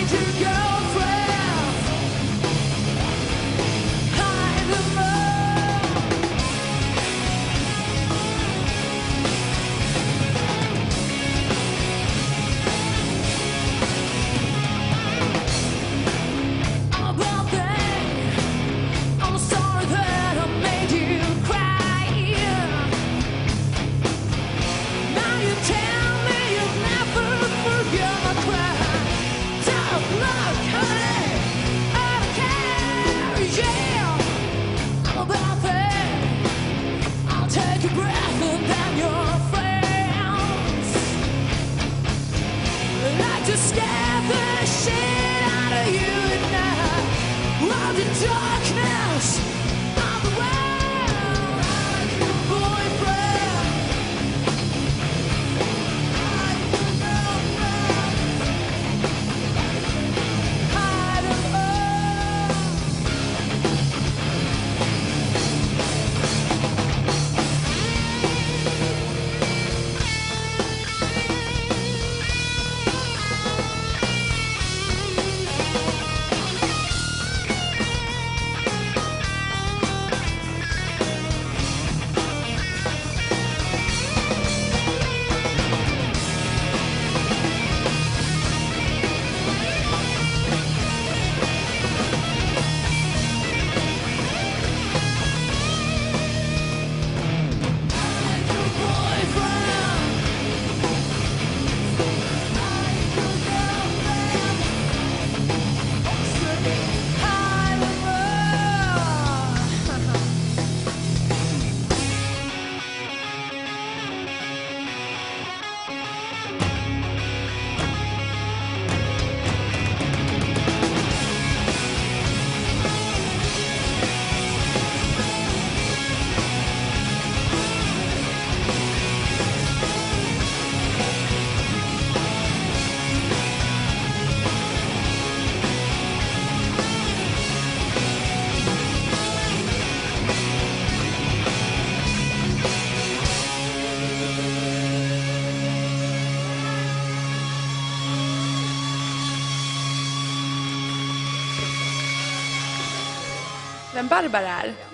vem Barbara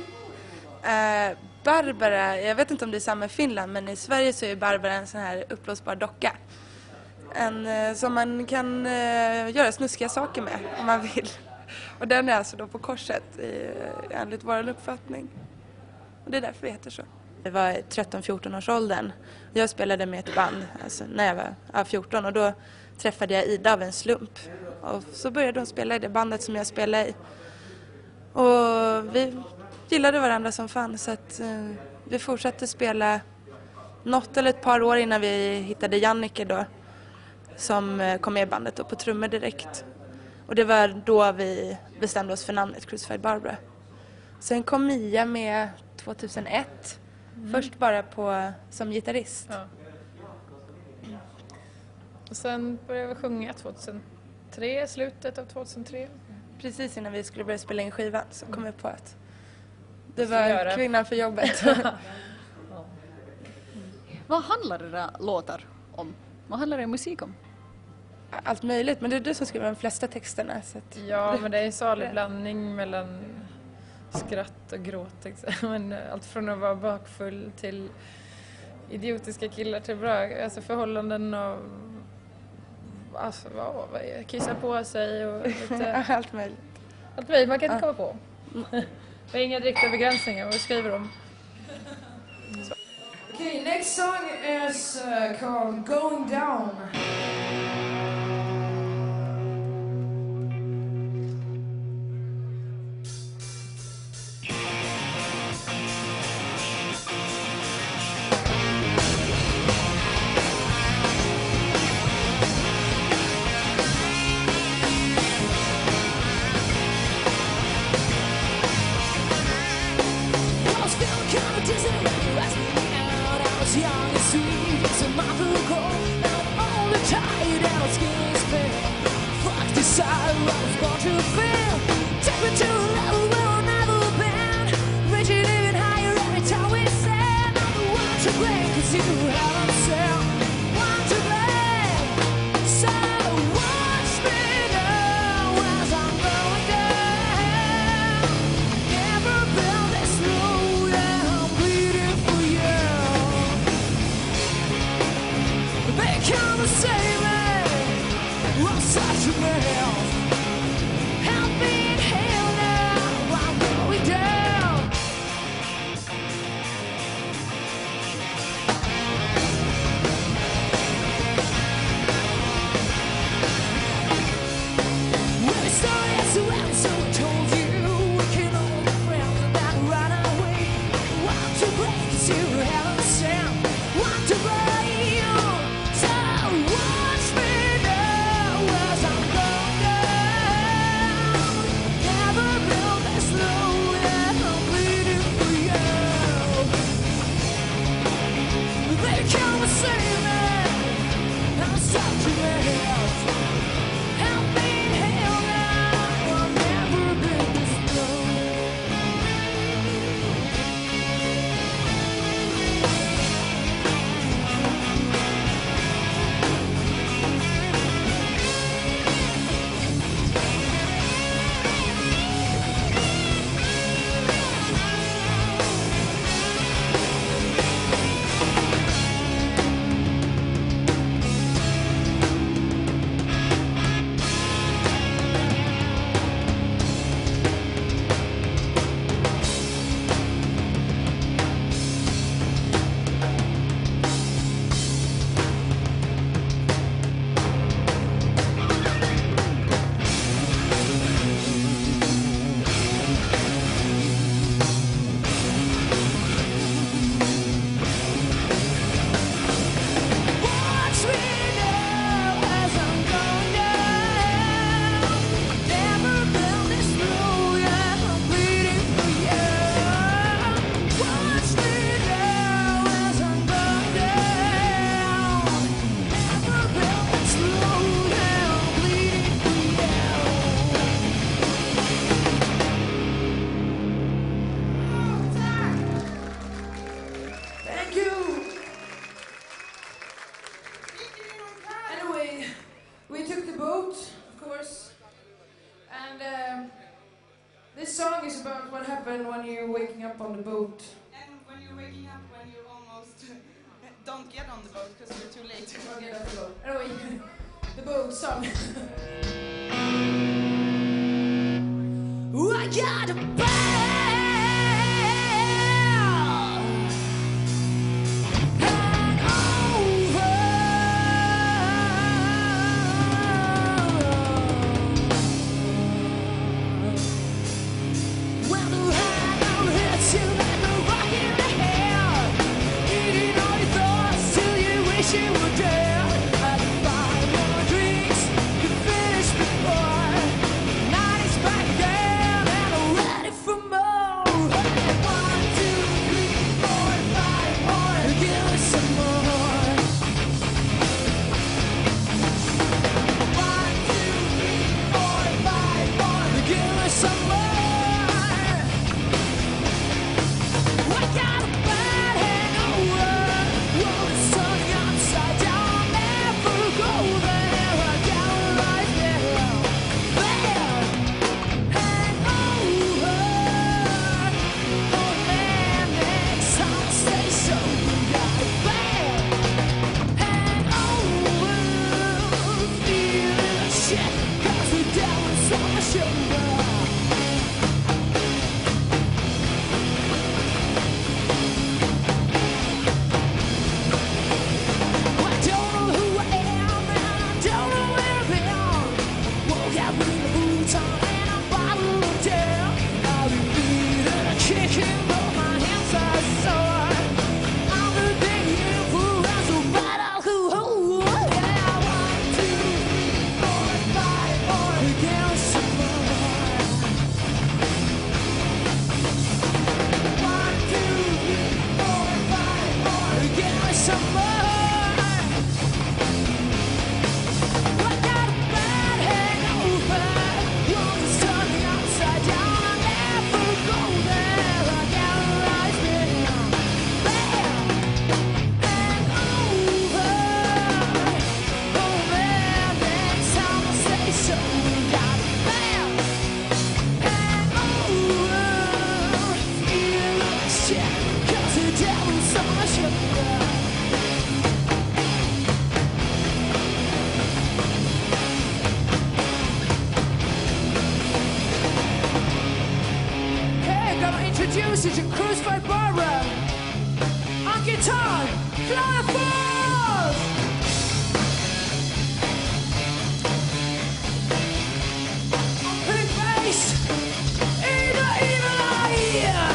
är? Barbara, jag vet inte om det är samma i Finland, men i Sverige så är Barbara en sån här uppblåsbar docka. Som man kan göra snuskiga saker med om man vill. Och den är alltså då på korset enligt vår uppfattning. Och det är därför det heter så. Det var 13-14 års åldern. Jag spelade med ett band alltså när jag var 14 och då träffade jag Ida av en slump. Och så började hon spela i det bandet som jag spelade i. Och vi gillade varandra som fan så att vi fortsatte spela något eller ett par år innan vi hittade Jannicke då. Som kom med i bandet då på trummor direkt. Och det var då vi bestämde oss för namnet Crucified Barbara. Sen kom Mia med 2001. Först bara som gitarrist. Ja. Och sen började vi sjunga 2003, slutet av 2003. Precis innan vi skulle börja spela in skivan så kom vi på att det var kvinnan för jobbet. Vad handlar det där låtar om? Vad handlar det musik om? Allt möjligt, men det är du som skriver de flesta texterna. Så att... Ja, men det är en salig blandning mellan skratt och gråt. Men allt från att vara bakfull till idiotiska killar till bra alltså förhållanden och alltså, kissa på sig och lite... Allt möjligt. Allt möjligt, man kan inte komma på. Det är inga direkta begränsningar, vad skriver de? Okay, next song is called Going Down. So watch me now. This song is about what happened when you're waking up on the boat. And when you're waking up when you almost don't get on the boat because you're too late. Okay, let's go. Anyway, the boat song. I got a bell. You were dead. I'd buy more drinks to finish before night is back again and I'm ready for more. acoustic and crucified Barbara. On guitar, Klara Falls. On pink bass, Evileye.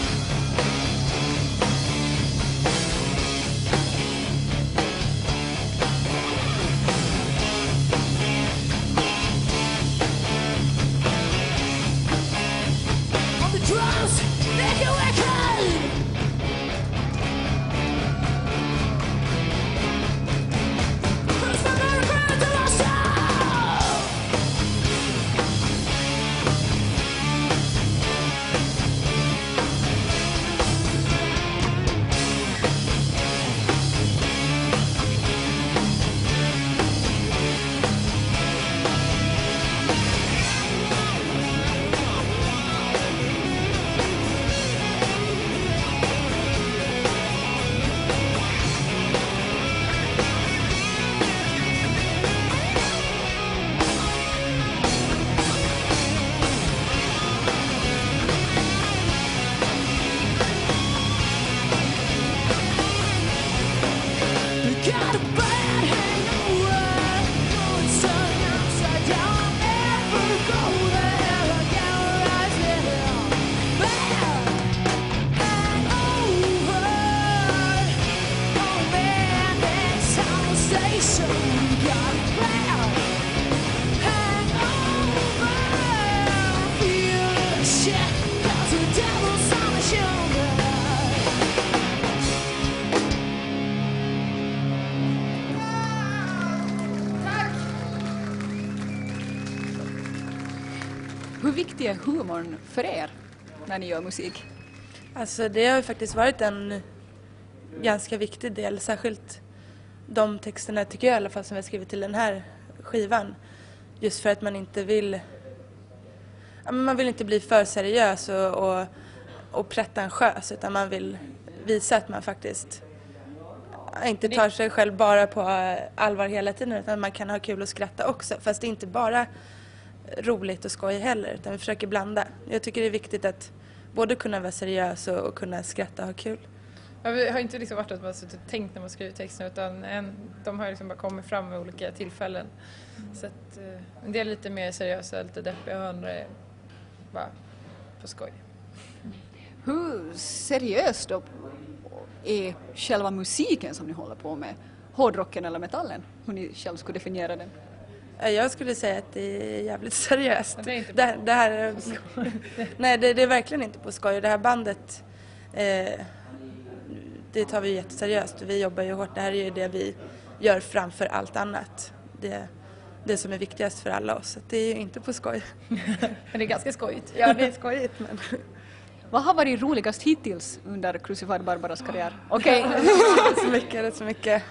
On the drums, Nicki. Got a bad hangover, going sunny upside down. Never go there, I gotta rise there. Bad hangover, oh man, that's our station. We got a bad hangover, feel the shit, 'cause the devil's on the shoulder. Hur viktig är humorn för er när ni gör musik? Alltså det har ju faktiskt varit en ganska viktig del, särskilt de texterna tycker jag i alla fall som jag skrivit till den här skivan. Just för att man inte vill, man vill inte bli för seriös och pretentiös, utan man vill visa att man faktiskt inte tar sig själv bara på allvar hela tiden, utan man kan ha kul och skratta också. Fast det är inte bara roligt och skoj heller, utan vi försöker blanda. Jag tycker det är viktigt att både kunna vara seriös och kunna skratta och ha kul. Ja, vi har inte liksom varit att man har tänkt när man skriver texten, utan de har liksom bara kommit fram med olika tillfällen. Så att en del är lite mer seriösa, lite deppiga, och andra är bara på skoj. Hur seriöst då är själva musiken som ni håller på med? Hårdrocken eller metallen? Hur ni själv skulle definiera den? Jag skulle säga att det är jävligt seriöst. Det är inte det här är, nej, det är verkligen inte på skoj. Det här bandet, det tar vi jätteseriöst. Vi jobbar ju hårt. Det här är ju det vi gör framför allt annat. Det som är viktigast för alla oss. Så det är ju inte på skoj. Men det är ganska skojigt. Ja, det är skojigt. Men... Vad har varit roligast hittills under Crucified Barbaras karriär? Okej. Rätt så mycket.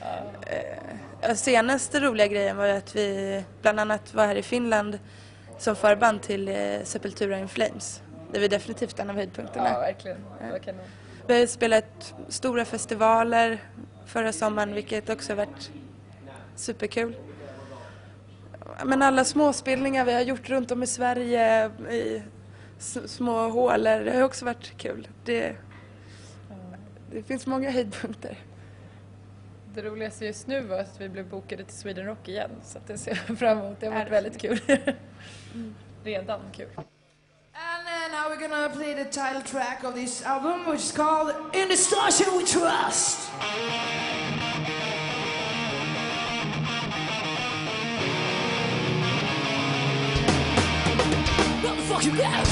Senaste roliga grejen var att vi bland annat var här i Finland som förband till Sepultura in Flames. Det var definitivt en av höjdpunkterna. Ja, verkligen. Det var kanon. Vi har spelat stora festivaler förra sommaren, vilket också har varit superkul. Men alla småspelningar vi har gjort runt om i Sverige i små hålor, det har också varit kul. Det finns många höjdpunkter. Det roligaste just nu var att vi blev bokade till Sweden Rock igen, så att det ser jag fram emot. Det har varit väldigt kul. Redan kul. And then now we're gonna play the title track of this album, which is called In Distortion We Trust. What the fuck you got?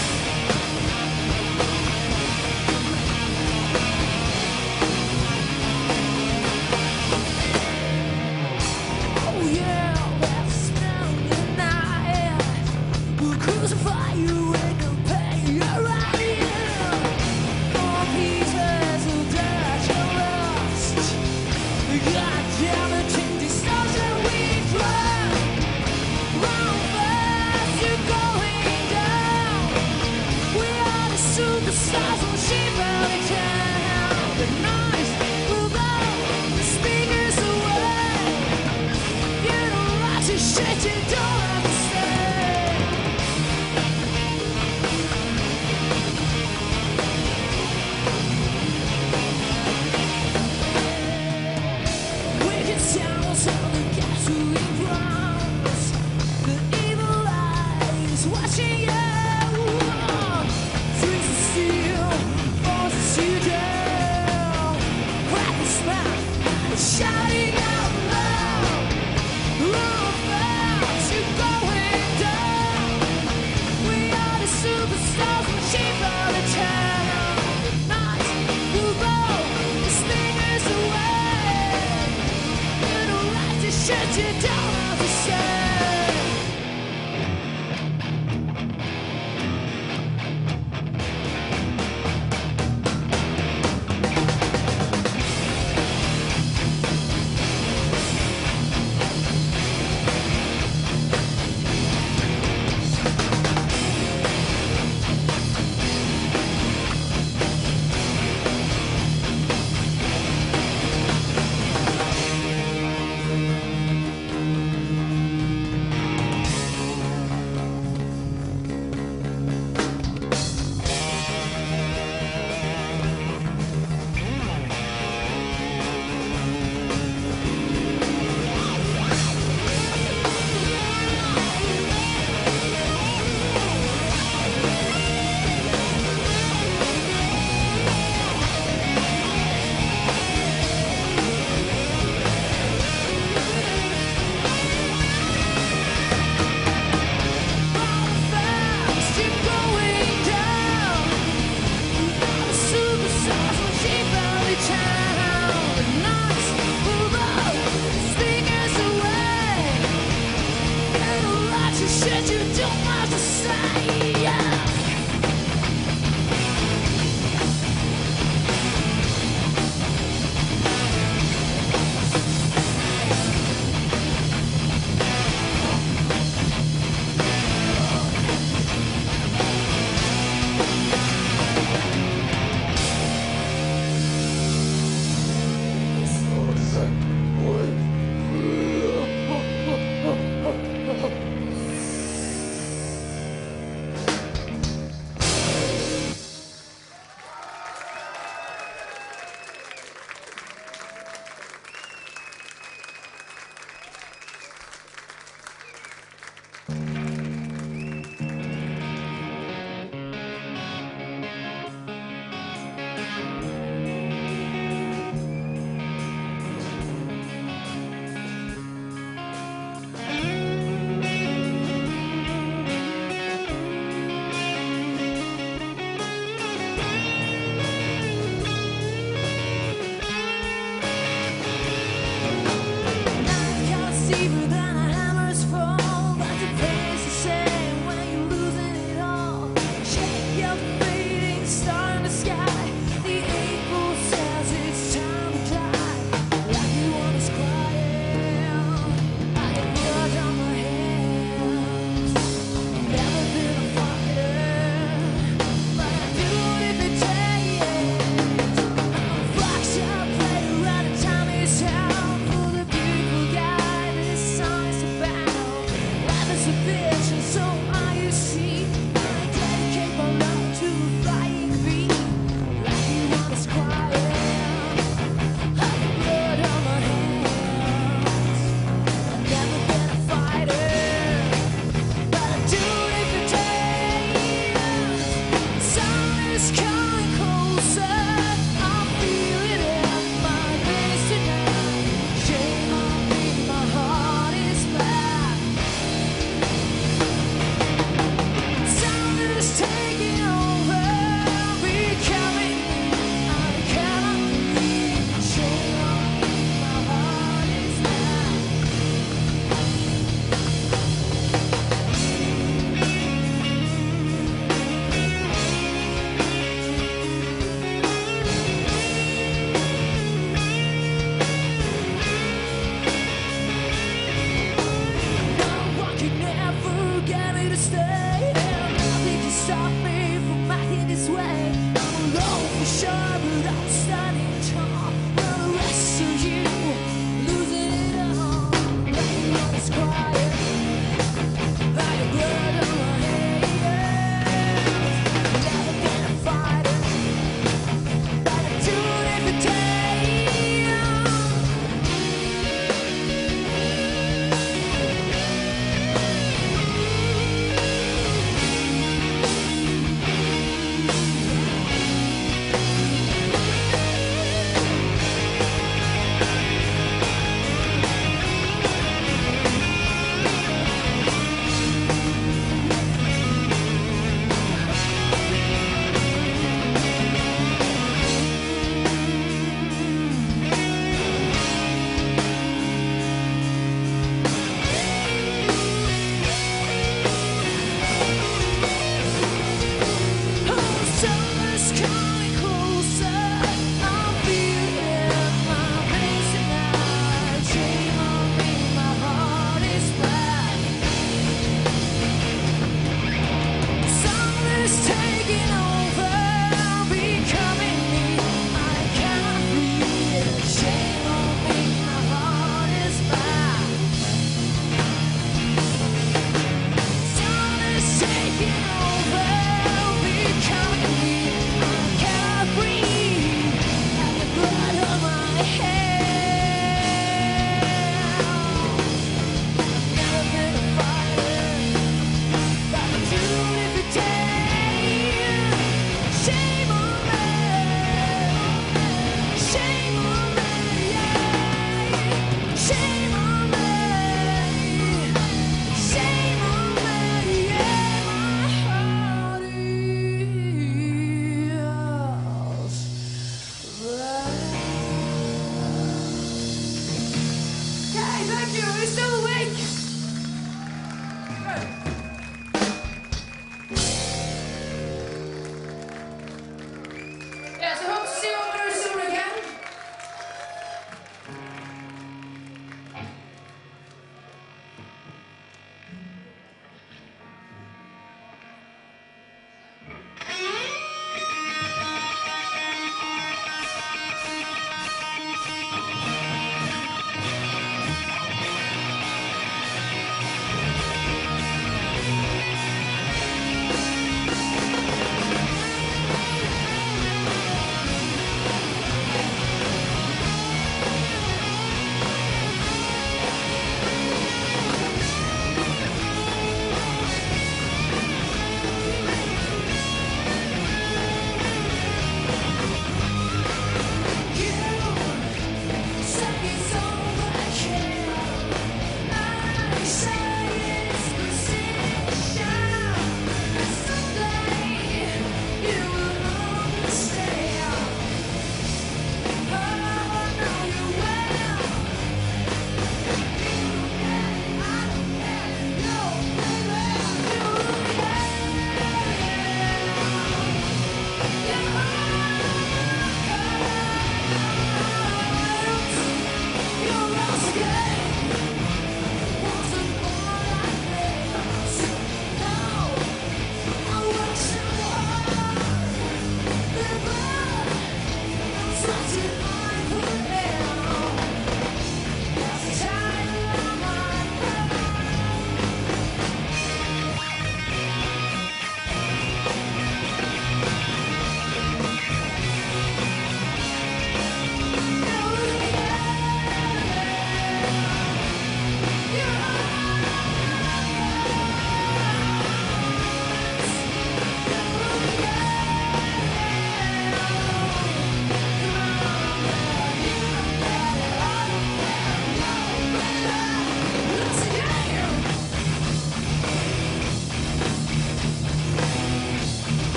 Oh yeah, that's smelling nice. We'll crucify you and you'll pay your right. More pieces of dirt and rust. God damn it, in distortion we trust. Run fast, you're going down. We are the superstars of Shivering Town. The noise will blow the speakers away. You don't like to shit, you don't understand. get a lot of shit you don't have to say. Yeah.